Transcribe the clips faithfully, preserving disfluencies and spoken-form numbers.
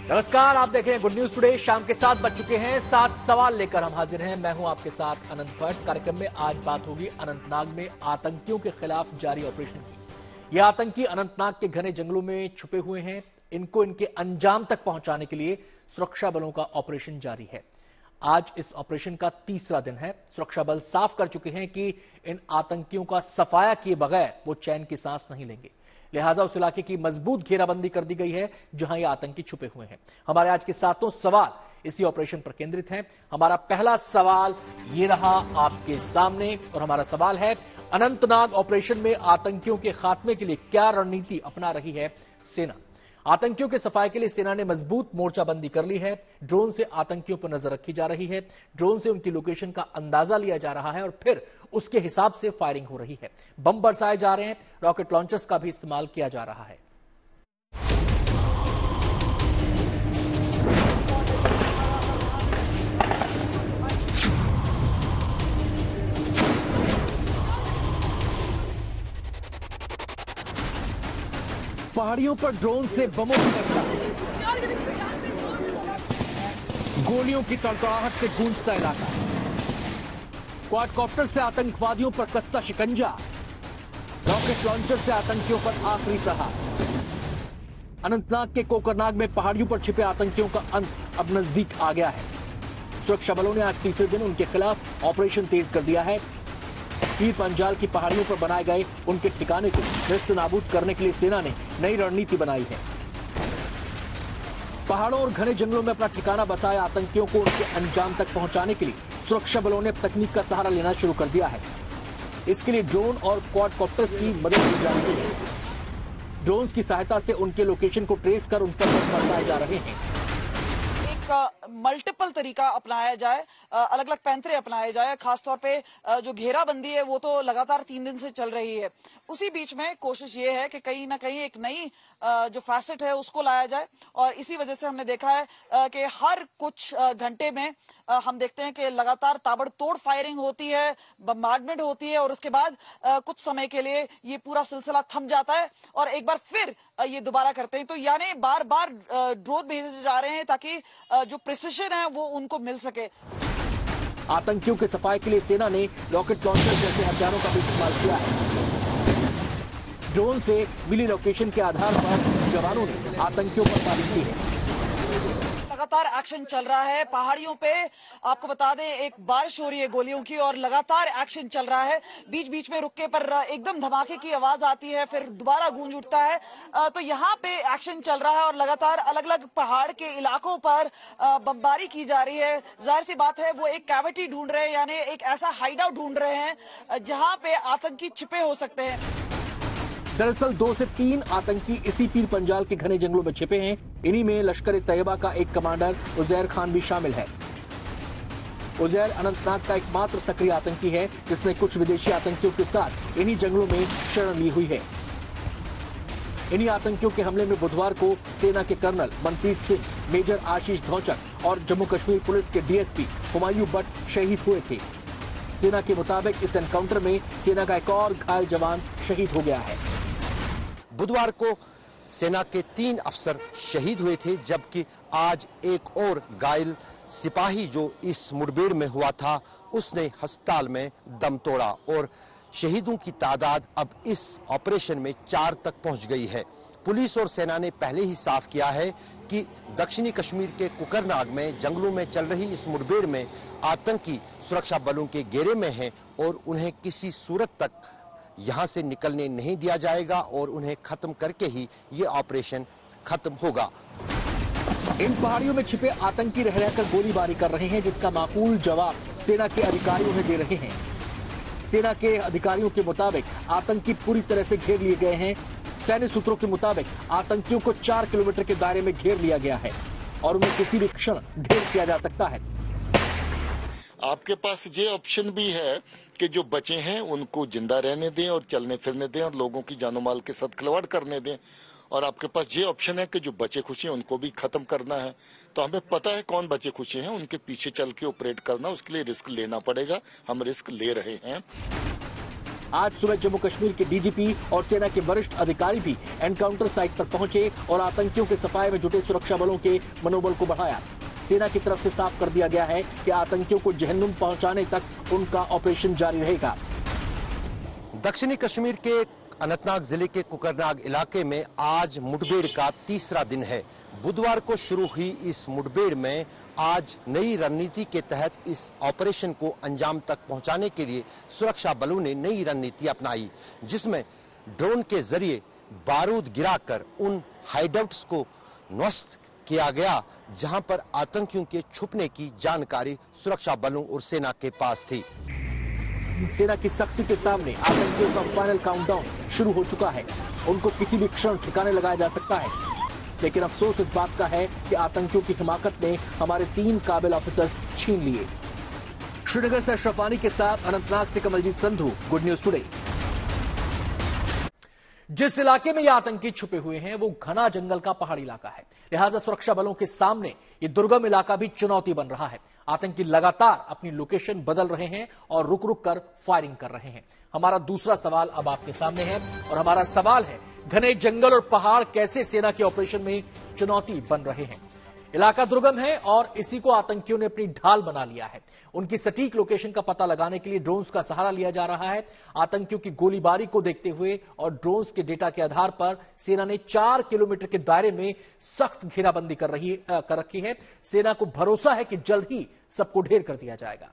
नमस्कार, आप देख रहे हैं गुड न्यूज टुडे। शाम के सात बज चुके हैं। सात सवाल लेकर हम हाजिर हैं। मैं हूं आपके साथ अनंत भट्ट। कार्यक्रम में आज बात होगी अनंतनाग में आतंकियों के खिलाफ जारी ऑपरेशन की। ये आतंकी अनंतनाग के घने जंगलों में छुपे हुए हैं। इनको इनके अंजाम तक पहुंचाने के लिए सुरक्षा बलों का ऑपरेशन जारी है। आज इस ऑपरेशन का तीसरा दिन है। सुरक्षा बल साफ कर चुके हैं कि इन आतंकियों का सफाया किए बगैर वो चैन की सांस नहीं लेंगे। लिहाजा उस इलाके की मजबूत घेराबंदी कर दी गई है जहां ये आतंकी छुपे हुए हैं। हमारे आज के सातों सवाल इसी ऑपरेशन पर केंद्रित हैं। हमारा पहला सवाल ये रहा आपके सामने और हमारा सवाल है, अनंतनाग ऑपरेशन में आतंकियों के खात्मे के लिए क्या रणनीति अपना रही है सेना? आतंकियों के सफाई के लिए सेना ने मजबूत मोर्चाबंदी कर ली है। ड्रोन से आतंकियों पर नजर रखी जा रही है। ड्रोन से उनकी लोकेशन का अंदाजा लिया जा रहा है और फिर उसके हिसाब से फायरिंग हो रही है। बम बरसाए जा रहे हैं। रॉकेट लॉन्चर्स का भी इस्तेमाल किया जा रहा है। पहाड़ियों पर ड्रोन से बमों की वर्षा, गोलियों की तड़तड़ाहट से गूंजता इलाका, क्वाडकॉप्टर से आतंकवादियों पर कसता शिकंजा, रॉकेट लॉन्चर से आतंकियों पर आखिरी प्रहार। अनंतनाग के कोकरनाग में पहाड़ियों पर छिपे आतंकियों का अंत अब नजदीक आ गया है। सुरक्षा बलों ने आज तीसरे दिन उनके खिलाफ ऑपरेशन तेज कर दिया है। पीर पंजाल की पहाड़ियों पर बनाए गए उनके ठिकाने को नष्ट नाबूद करने के लिए सेना ने नई रणनीति बनाई है। पहाड़ों और घने जंगलों में अपना ठिकाना बसाए आतंकियों को उनके अंजाम तक पहुंचाने के लिए सुरक्षा बलों ने तकनीक का सहारा लेना शुरू कर दिया है। इसके लिए ड्रोन और क्वाडकॉप्टर्स की मदद ली जा रही है। ड्रोन की सहायता से उनके लोकेशन को ट्रेस कर उन पर बम बरसाए जा रहे हैं। मल्टीपल तरीका अपनाया जाए, अलग अलग पैंतरे अपनाए जाए। खासतौर पे जो घेराबंदी है वो तो लगातार तीन दिन से चल रही है। उसी बीच में कोशिश ये है कि कहीं ना कहीं एक नई जो फैसेट है उसको लाया जाए और इसी वजह से हमने देखा है कि हर कुछ घंटे में हम देखते हैं कि लगातार ताबड़तोड़ फायरिंग होती है, बम्बार्डमेंट होती है और उसके बाद कुछ समय के लिए ये पूरा सिलसिला थम जाता है और एक बार फिर ये दोबारा करते हैं। तो यानी बार बार ड्रोन भेजे जा रहे हैं ताकि जो प्रिसिशन है वो उनको मिल सके। आतंकियों के सफाई के लिए सेना ने रॉकेट लॉन्चर जैसे हथियारों का भी इस्तेमाल किया है। ड्रोन से मिली लोकेशन के आधार पर जवानों ने आतंकियों पर फायरिंग की है। लगातार एक्शन चल रहा है पहाड़ियों पे। आपको बता दें एक बारिश हो रही है गोलियों की और लगातार एक्शन चल रहा है। बीच बीच में रुके पर एकदम धमाके की आवाज आती है, फिर दोबारा गूंज उठता है। तो यहाँ पे एक्शन चल रहा है और लगातार अलग अलग पहाड़ के इलाकों पर बमबारी की जा रही है। जाहिर सी बात है वो एक कैविटी ढूंढ रहे हैं, यानी एक ऐसा हाइड आउट ढूंढ रहे हैं जहाँ पे आतंकी छिपे हो सकते हैं। दरअसल दो से तीन आतंकी इसी पीर पंजाल के घने जंगलों में छिपे हैं। इन्हीं में लश्कर ए तैयबा का एक कमांडर उजैर खान भी शामिल है। उजैर अनंतनाग का एकमात्र सक्रिय आतंकी है जिसने कुछ विदेशी आतंकियों के साथ इन्हीं जंगलों में शरण ली हुई है। इन्हीं आतंकियों के हमले में बुधवार को सेना के कर्नल मनप्रीत सिंह, मेजर आशीष धौचक और जम्मू कश्मीर पुलिस के डीएसपी हुमायूं बट शहीद हुए थे। सेना के मुताबिक इस एनकाउंटर में सेना का एक और घायल जवान शहीद हो गया है। बुधवार को सेना के तीन अफसर शहीद हुए थे, जबकि आज एक और घायल सिपाही जो इस मुठभेड़ में हुआ था उसने अस्पताल में दम तोड़ा और शहीदों की तादाद अब इस ऑपरेशन में चार तक पहुंच गई है। पुलिस और सेना ने पहले ही साफ किया है कि दक्षिणी कश्मीर के कोकरनाग में जंगलों में चल रही इस मुठभेड़ में आतंकी सुरक्षा बलों के घेरे में हैं और उन्हें किसी सूरत तक यहां से निकलने नहीं दिया जाएगा और उन्हें खत्म करके ही ये ऑपरेशन खत्म होगा। इन पहाड़ियों में छिपे आतंकी रह रहकर गोलीबारी कर रहे हैं, जिसका माकूल जवाब सेना के अधिकारी उन्हें दे रहे हैं। सेना के अधिकारियों के मुताबिक आतंकी पूरी तरह से घेर लिए गए हैं। सैन्य सूत्रों के मुताबिक आतंकियों को चार किलोमीटर के दायरे में घेर लिया गया है और उन्हें किसी भी क्षण ढेर किया जा सकता है। आपके पास ये ऑप्शन भी है कि जो बचे हैं उनको जिंदा रहने दें और चलने फिरने दें और लोगों की जानो माल के साथ खिलवाड़ करने दें, और आपके पास ये ऑप्शन है कि जो बचे खुशी हैं उनको भी खत्म करना है। तो हमें पता है कौन बचे खुशी हैं, उनके पीछे चल के ऑपरेट करना, उसके लिए रिस्क लेना पड़ेगा। हम रिस्क ले रहे हैं। आज सुबह जम्मू कश्मीर के डीजीपी और सेना के वरिष्ठ अधिकारी भी एनकाउंटर साइट पर पहुंचे और आतंकियों के सफाये में जुटे सुरक्षा बलों के मनोबल को बढ़ाया। सेना की तरफ से साफ कर दिया गया है कि आतंकियों को जहन्नुम पहुंचाने तक उनका ऑपरेशन जारी रहेगा। दक्षिणी कश्मीर के अनंतनाग जिले के कुकरनाग इलाके में आज मुठभेड़ का तीसरा दिन है। बुधवार को शुरू हुई इस मुठभेड़ में आज नई रणनीति के तहत इस ऑपरेशन को अंजाम तक पहुंचाने के लिए सुरक्षा बलों ने नई रणनीति अपनाई, जिसमें ड्रोन के जरिए बारूद गिराकर उन हाइडआउट्स को नष्ट किया गया जहां पर आतंकियों के छुपने की जानकारी सुरक्षा बलों और सेना के पास थी। सेना की सख्ती के सामने आतंकियों का फाइनल काउंटडाउन शुरू हो चुका है। उनको किसी भी क्षण ठिकाने लगाया जा सकता है, लेकिन अफसोस इस बात का है कि आतंकियों की हिमाकत ने हमारे तीन काबिल ऑफिसर्स छीन लिए। श्रीनगर से अशरफ वानी के साथ अनंतनाग से Kamaljit Sandhu, good news today. जिस इलाके में ये आतंकी छुपे हुए हैं वो घना जंगल का पहाड़ी इलाका है, लिहाजा सुरक्षा बलों के सामने ये दुर्गम इलाका भी चुनौती बन रहा है। आतंकी लगातार अपनी लोकेशन बदल रहे हैं और रुक रुक कर फायरिंग कर रहे हैं। हमारा दूसरा सवाल अब आपके सामने है और हमारा सवाल है, घने जंगल और पहाड़ कैसे सेना के ऑपरेशन में चुनौती बन रहे हैं? इलाका दुर्गम है और इसी को आतंकियों ने अपनी ढाल बना लिया है। उनकी सटीक लोकेशन का पता लगाने के लिए ड्रोन्स का सहारा लिया जा रहा है। आतंकियों की गोलीबारी को देखते हुए और ड्रोन्स के डेटा के आधार पर सेना ने चार किलोमीटर के दायरे में सख्त घेराबंदी कर रही कर रखी है। सेना को भरोसा है कि जल्द ही सबको ढेर कर दिया जाएगा।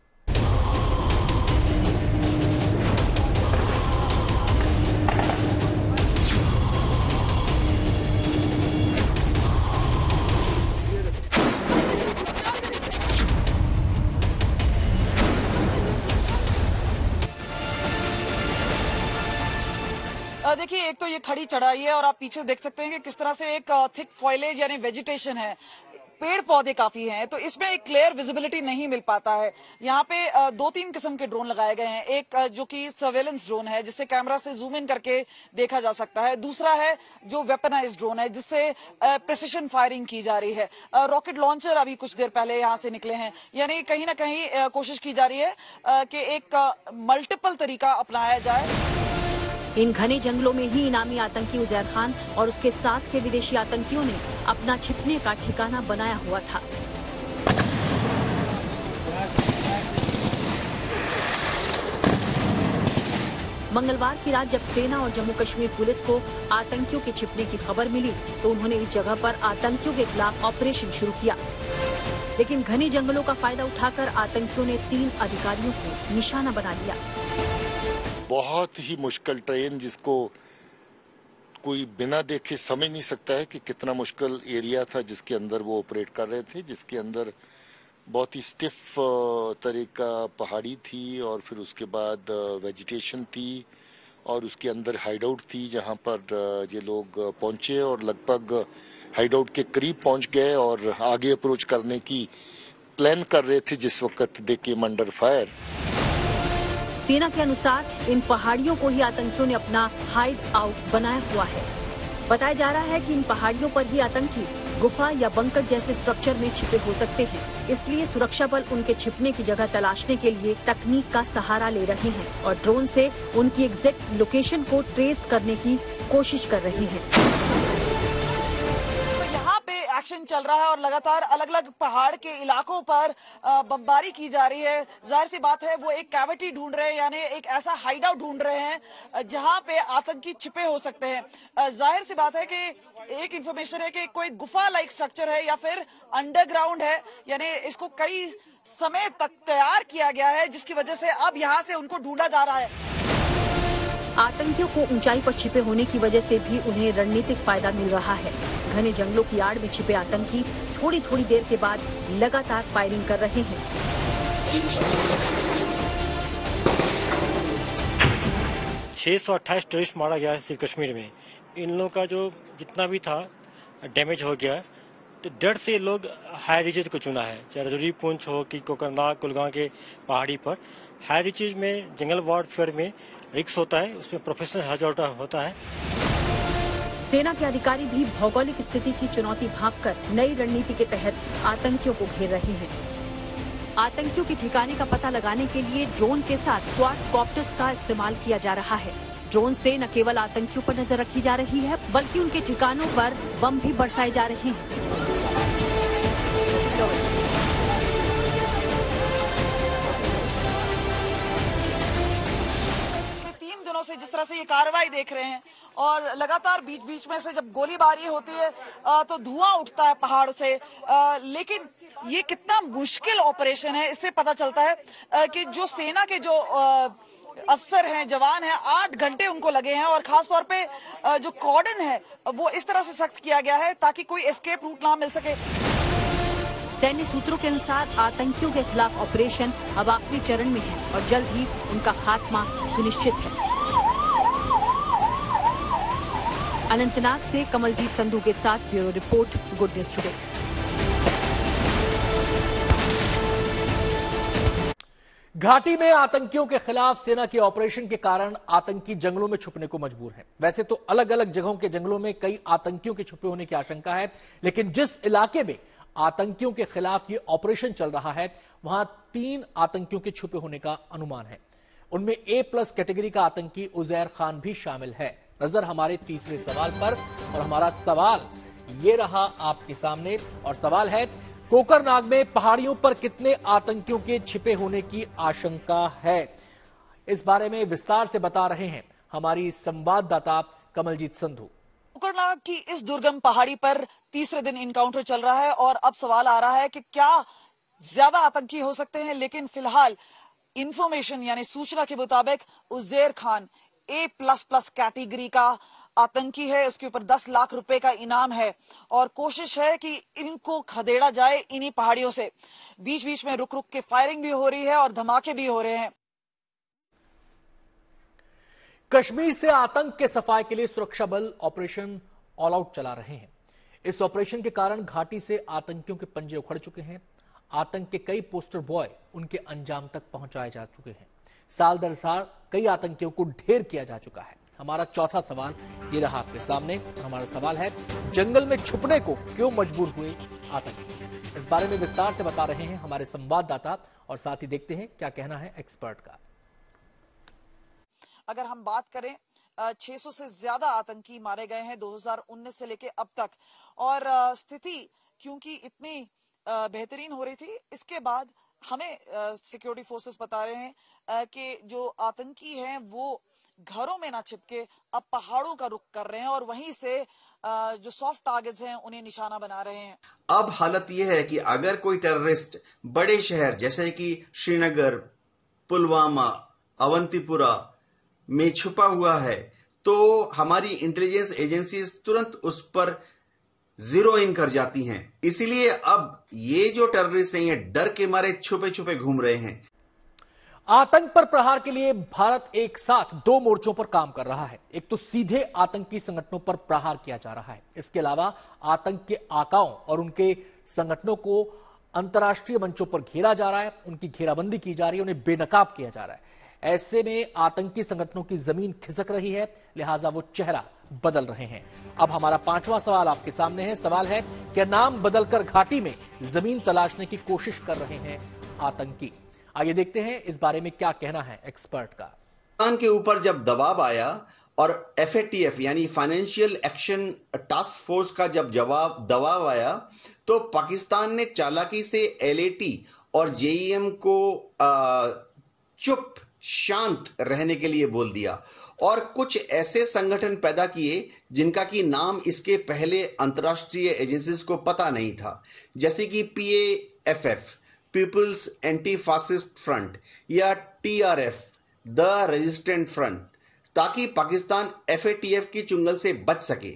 देखिए, एक तो ये खड़ी चढ़ाई है और आप पीछे देख सकते हैं कि किस तरह से एक थिक फॉइलेज यानी वेजिटेशन है, पेड़ पौधे काफी हैं, तो इसमें एक क्लियर विजिबिलिटी नहीं मिल पाता है। यहाँ पे दो तीन किस्म के ड्रोन लगाए गए हैं। एक जो कि सर्वेलेंस ड्रोन है जिससे कैमरा से जूम इन करके देखा जा सकता है। दूसरा है जो वेपनाइज्ड ड्रोन है जिससे प्रिसिशन फायरिंग की जा रही है। रॉकेट लॉन्चर अभी कुछ देर पहले यहाँ से निकले हैं। यानी कहीं ना कहीं कोशिश की जा रही है कि एक मल्टीपल तरीका अपनाया जाए। इन घने जंगलों में ही इनामी आतंकी उजैर खान और उसके साथ के विदेशी आतंकियों ने अपना छिपने का ठिकाना बनाया हुआ था। मंगलवार की रात जब सेना और जम्मू कश्मीर पुलिस को आतंकियों के छिपने की खबर मिली तो उन्होंने इस जगह पर आतंकियों के खिलाफ ऑपरेशन शुरू किया, लेकिन घने जंगलों का फायदा उठाकर आतंकियों ने तीन अधिकारियों को निशाना बना लिया। बहुत ही मुश्किल ट्रेन जिसको कोई बिना देखे समझ नहीं सकता है कि कितना मुश्किल एरिया था जिसके अंदर वो ऑपरेट कर रहे थे, जिसके अंदर बहुत ही स्टिफ तरह का पहाड़ी थी और फिर उसके बाद वेजिटेशन थी और उसके अंदर हाइडआउट थी जहां पर ये लोग पहुंचे और लगभग हाइडआउट के करीब पहुंच गए और आगे अप्रोच करने की प्लान कर रहे थे जिस वक्त दे केम अंडर फायर। सेना के अनुसार इन पहाड़ियों को ही आतंकियों ने अपना हाइड आउट बनाया हुआ है। बताया जा रहा है कि इन पहाड़ियों पर ही आतंकी गुफा या बंकर जैसे स्ट्रक्चर में छिपे हो सकते हैं, इसलिए सुरक्षा बल उनके छिपने की जगह तलाशने के लिए तकनीक का सहारा ले रहे हैं और ड्रोन से उनकी एग्जैक्ट लोकेशन को ट्रेस करने की कोशिश कर रहे हैं। एक्शन चल रहा है और लगातार अलग अलग पहाड़ के इलाकों पर बमबारी की जा रही है। जाहिर सी बात है वो एक कैविटी ढूंढ रहे हैं, यानी एक ऐसा हाइड आउट ढूंढ रहे हैं जहां पे आतंकी छिपे हो सकते हैं। जाहिर सी बात है कि एक इंफॉर्मेशन है कि कोई गुफा लाइक स्ट्रक्चर है या फिर अंडरग्राउंड है, यानी इसको कई समय तक तैयार किया गया है जिसकी वजह से अब यहाँ से उनको ढूंढा जा रहा है। आतंकियों को ऊंचाई पर छिपे होने की वजह से भी उन्हें रणनीतिक फायदा मिल रहा है। घने जंगलों की आड़ में छिपे आतंकी थोड़ी थोड़ी देर के बाद लगातार फायरिंग कर रहे हैं। छह सौ अट्ठाईस टेररिस्ट मारा गया है कश्मीर में। इन लोगों का जो जितना भी था डैमेज हो गया, तो डर से लोग हाई रिचेज को चुना है, चाहे रजौरी पुंछ हो कि कोकरनाग कुलगांव के पहाड़ी पर। हाई रिचेज में जंगल वॉरफेयर में रिस्क होता है, उसमें प्रोफेशनल हजार्ड होता है। सेना के अधिकारी भी भौगोलिक स्थिति की चुनौती भांपकर नई रणनीति के तहत आतंकियों को घेर रहे हैं। आतंकियों के ठिकाने का पता लगाने के लिए ड्रोन के साथ क्वाड कॉप्टर्स का इस्तेमाल किया जा रहा है। ड्रोन से न केवल आतंकियों पर नजर रखी जा रही है, बल्कि उनके ठिकानों पर बम भी बरसाए जा रहे हैं। पिछले तीन दिनों से जिस तरह से ये कार्रवाई देख रहे हैं और लगातार बीच बीच में से जब गोलीबारी होती है तो धुआं उठता है पहाड़ से, लेकिन ये कितना मुश्किल ऑपरेशन है इससे पता चलता है कि जो सेना के जो अफसर हैं, जवान हैं, आठ घंटे उनको लगे हैं और खास तौर पे जो कॉर्डन है वो इस तरह से सख्त किया गया है ताकि कोई एस्केप रूट ना मिल सके। सैन्य सूत्रों के अनुसार आतंकियों के खिलाफ ऑपरेशन अब आखिरी चरण में है और जल्द ही उनका खात्मा सुनिश्चित है। अनंतनाग से कमलजीत संधू के साथ bureau report, good news today. घाटी में आतंकियों के खिलाफ सेना के ऑपरेशन के कारण आतंकी जंगलों में छुपने को मजबूर हैं। वैसे तो अलग अलग जगहों के जंगलों में कई आतंकियों के छुपे होने की आशंका है, लेकिन जिस इलाके में आतंकियों के खिलाफ ये ऑपरेशन चल रहा है वहां तीन आतंकियों के छुपे होने का अनुमान है। उनमें ए प्लस कैटेगरी का आतंकी उजैर खान भी शामिल है। नजर हमारे तीसरे सवाल पर, और हमारा सवाल ये रहा आपके सामने, और सवाल है कोकरनाग में पहाड़ियों पर कितने आतंकियों के छिपे होने की आशंका है। इस बारे में विस्तार से बता रहे हैं हमारी संवाददाता कमलजीत संधू। कोकरनाग की इस दुर्गम पहाड़ी पर तीसरे दिन इनकाउंटर चल रहा है और अब सवाल आ रहा है कि क्या ज्यादा आतंकी हो सकते हैं, लेकिन फिलहाल इंफॉर्मेशन यानी सूचना के मुताबिक Uzair Khan A plus plus category का आतंकी है। उसके ऊपर दस लाख रुपए का इनाम है और कोशिश है कि इनको खदेड़ा जाए इन्हीं पहाड़ियों से। बीच बीच में रुक रुक के फायरिंग भी हो रही है और धमाके भी हो रहे हैं। कश्मीर से आतंक के सफाए के लिए सुरक्षा बल ऑपरेशन ऑल आउट चला रहे हैं। इस ऑपरेशन के कारण घाटी से आतंकियों के पंजे उखड़ चुके हैं। आतंक के कई पोस्टर बॉय उनके अंजाम तक पहुंचाए जा चुके हैं। साल दर साल कई आतंकियों को ढेर किया जा चुका है। हमारा चौथा सवाल ये रहा आपके सामने। हमारा सवाल है जंगल में छुपने को क्यों मजबूर हुए आतंकी। इस बारे में विस्तार से बता रहे हैं हमारे संवाददाता, और साथ ही देखते हैं क्या कहना है एक्सपर्ट का। अगर हम बात करें छह सौ से ज्यादा आतंकी मारे गए हैं दो हज़ार उन्नीस से लेके अब तक, और स्थिति क्योंकि इतनी बेहतरीन हो रही थी, इसके बाद हमें सिक्योरिटी फोर्सेस बता रहे हैं कि जो आतंकी हैं वो घरों में ना छिपके अब पहाड़ों का रुख कर रहे हैं और वहीं से जो सॉफ्ट टारगेट्स हैं उन्हें निशाना बना रहे हैं। अब हालत यह है कि अगर कोई टेररिस्ट बड़े शहर जैसे कि श्रीनगर, पुलवामा, अवंतीपुरा में छुपा हुआ है तो हमारी इंटेलिजेंस एजेंसीज तुरंत उस पर जीरो इन कर जाती हैं। इसीलिए अब ये जो टेररिस्ट हैं ये डर के मारे छुपे छुपे घूम रहे हैं। आतंक पर प्रहार के लिए भारत एक साथ दो मोर्चों पर काम कर रहा है। एक तो सीधे आतंकी संगठनों पर प्रहार किया जा रहा है, इसके अलावा आतंक के आकाओं और उनके संगठनों को अंतर्राष्ट्रीय मंचों पर घेरा जा रहा है, उनकी घेराबंदी की जा रही है, उन्हें बेनकाब किया जा रहा है। ऐसे में आतंकी संगठनों की जमीन खिसक रही है, लिहाजा वो चेहरा बदल रहे हैं। अब हमारा पांचवा सवाल आपके सामने है। सवाल है कि नाम बदलकर घाटी में जमीन तलाशने की कोशिश कर रहे हैं आतंकी। आइए देखते हैं इस बारे में क्या कहना है एक्सपर्ट का। पाकिस्तान के ऊपर जब दबाव आया और एफ ए टी एफ यानी फाइनेंशियल एक्शन टास्क फोर्स का जब जवाब दबाव आया तो पाकिस्तान ने चालाकी से एल ए टी और जे ई एम को आ, चुप शांत रहने के लिए बोल दिया और कुछ ऐसे संगठन पैदा किए जिनका की नाम इसके पहले अंतर्राष्ट्रीय एजेंसीज को पता नहीं था, जैसे कि P A F F people's anti fascist front या T R F the resistant front, ताकि Pakistan F A T F की चुंगल से बच सके।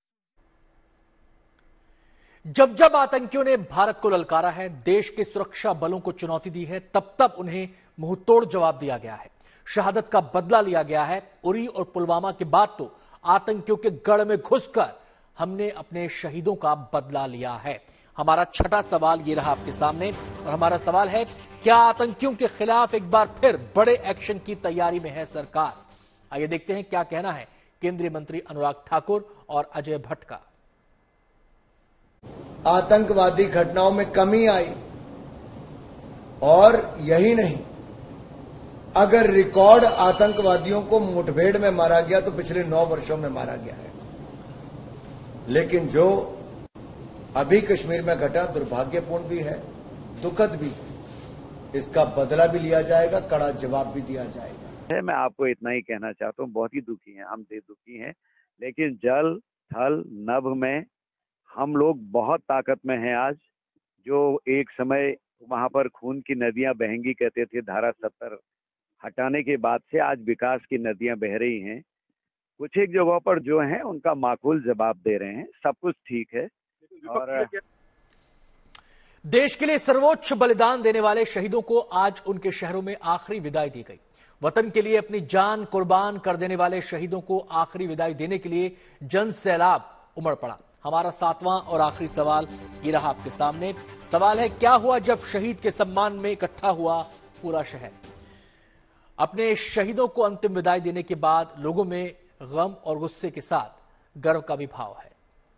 जब जब आतंकियों ने भारत को ललकारा है, देश के सुरक्षा बलों को चुनौती दी है, तब तब उन्हें मुंहतोड़ जवाब दिया गया है, शहादत का बदला लिया गया है। उरी और पुलवामा के बाद तो आतंकियों के गढ़ में घुसकर हमने अपने शहीदों का बदला लिया है। हमारा छठा सवाल ये रहा आपके सामने, और हमारा सवाल है क्या आतंकियों के खिलाफ एक बार फिर बड़े एक्शन की तैयारी में है सरकार। आइए देखते हैं क्या कहना है केंद्रीय मंत्री अनुराग ठाकुर और अजय भट्ट का। आतंकवादी घटनाओं में कमी आई और यही नहीं, अगर रिकॉर्ड आतंकवादियों को मुठभेड़ में मारा गया तो पिछले नौ वर्षों में मारा गया है। लेकिन जो अभी कश्मीर में घटा दुर्भाग्यपूर्ण भी है, दुखद भी है। इसका बदला भी लिया जाएगा, कड़ा जवाब भी दिया जाएगा। मैं आपको इतना ही कहना चाहता हूँ, बहुत ही दुखी हैं हम, देश दुखी हैं, लेकिन जल थल नभ में हम लोग बहुत ताकत में हैं आज। जो एक समय वहां पर खून की नदियां बहेंगी कहते थे, धारा सत्तर हटाने के बाद से आज विकास की नदियां बह रही हैं। कुछ एक जगहों पर जो हैं उनका माकूल जवाब दे रहे हैं, सब कुछ ठीक है। और देश के लिए सर्वोच्च बलिदान देने वाले शहीदों को आज उनके शहरों में आखिरी विदाई दी गई। वतन के लिए अपनी जान कुर्बान कर देने वाले शहीदों को आखिरी विदाई देने के लिए जन सैलाब उमड़ पड़ा। हमारा सातवां और आखिरी सवाल ये रहा आपके सामने। सवाल है, क्या हुआ जब शहीद के सम्मान में इकट्ठा हुआ पूरा शहर? अपने शहीदों को अंतिम विदाई देने के बाद लोगों में गम और गुस्से के साथ गर्व का भी भाव है।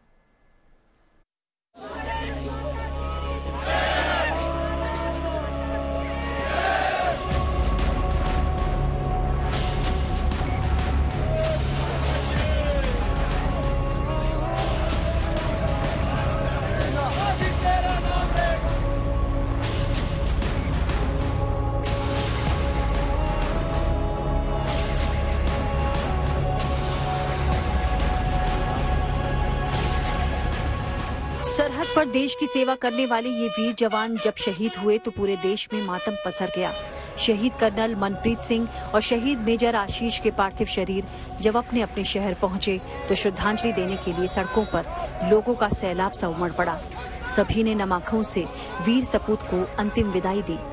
सरहद पर देश की सेवा करने वाले ये वीर जवान जब शहीद हुए तो पूरे देश में मातम पसर गया। शहीद कर्नल मनप्रीत सिंह और शहीद मेजर आशीष के पार्थिव शरीर जब अपने अपने शहर पहुंचे तो श्रद्धांजलि देने के लिए सड़कों पर लोगों का सैलाब सा उमड़ पड़ा। सभी ने नम आंखों से वीर सपूत को अंतिम विदाई दी।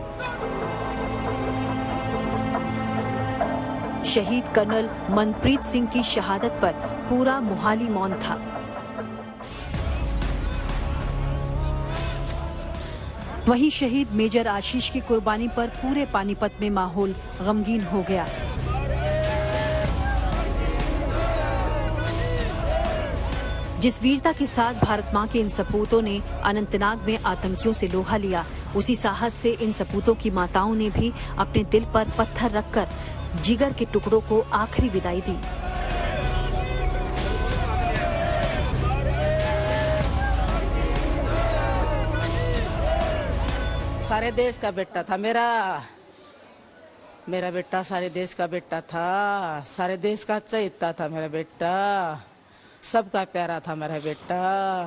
शहीद कर्नल मनप्रीत सिंह की शहादत पर पूरा मोहाली मौन था। वहीं शहीद मेजर आशीष की कुर्बानी पर पूरे पानीपत में माहौल गमगीन हो गया। जिस वीरता के साथ भारत मां के इन सपूतों ने अनंतनाग में आतंकियों से लोहा लिया, उसी साहस से इन सपूतों की माताओं ने भी अपने दिल पर पत्थर रखकर जिगर के टुकड़ों को आखिरी विदाई दी। सारे देश का बेटा था मेरा मेरा बेटा सारे देश का बेटा था, सारे देश का चैता था मेरा बेटा, सबका प्यारा था मेरा बेटा।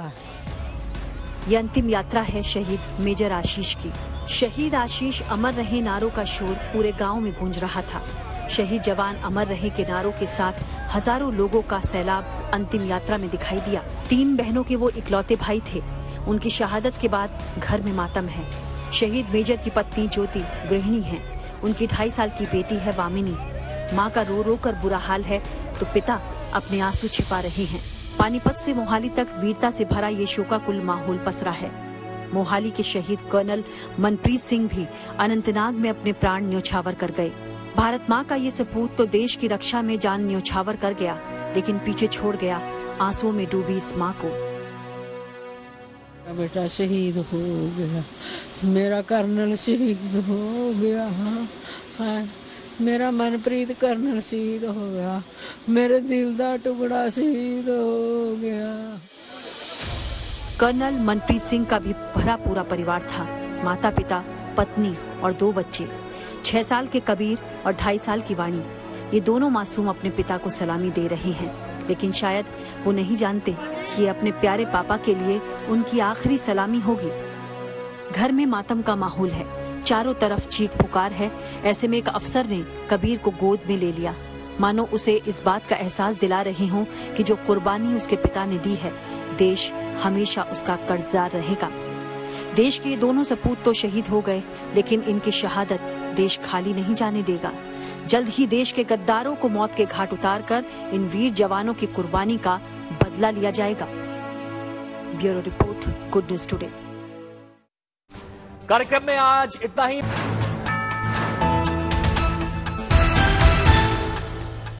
ये अंतिम यात्रा है शहीद मेजर आशीष की। शहीद आशीष अमर रहे नारों का शोर पूरे गांव में गूंज रहा था। शहीद जवान अमर रहे के नारों के साथ हजारों लोगों का सैलाब अंतिम यात्रा में दिखाई दिया। तीन बहनों के वो इकलौते भाई थे। उनकी शहादत के बाद घर में मातम है। शहीद मेजर की पत्नी ज्योति गृहिणी है। उनकी ढाई साल की बेटी है वामिनी। माँ का रो रो कर बुरा हाल है तो पिता अपने आंसू छिपा रहे हैं। पानीपत से मोहाली तक वीरता से भरा ये शोकाकुल माहौल पसरा है। मोहाली के शहीद कर्नल मनप्रीत सिंह भी अनंतनाग में अपने प्राण न्योछावर कर गए। भारत माँ का ये सपूत तो देश की रक्षा में जान न्योछावर कर गया, लेकिन पीछे छोड़ गया आंसुओं में डूबी इस माँ को। मेरा बेटा शहीद हो गया, मेरा कर्नल शहीद हो गया, हाँ, मेरा मनप्रीत कर्नल शहीद हो गया, मेरे दिल दा टुकड़ा शहीद हो गया। कर्नल मनप्रीत सिंह का भी भरा पूरा परिवार था। माता पिता, पत्नी और दो बच्चे, छह साल के कबीर और ढाई साल की वाणी। ये दोनों मासूम अपने पिता को सलामी दे रहे हैं, लेकिन शायद वो नहीं जानते कि ये अपने प्यारे पापा के लिए उनकी आखिरी सलामी होगी। घर में मातम का माहौल है, चारों तरफ चीख पुकार है। ऐसे में एक अफसर ने कबीर को गोद में ले लिया, मानो उसे इस बात का एहसास दिला रहे हों कि जो कुर्बानी उसके पिता ने दी है, देश हमेशा उसका कर्जदार रहेगा। देश के दोनों सपूत तो शहीद हो गए, लेकिन इनकी शहादत देश खाली नहीं जाने देगा। जल्द ही देश के गद्दारों को मौत के घाट उतारकर इन वीर जवानों की कुर्बानी का बदला लिया जाएगा। Bureau report, good news today. कार्यक्रम में आज इतना ही।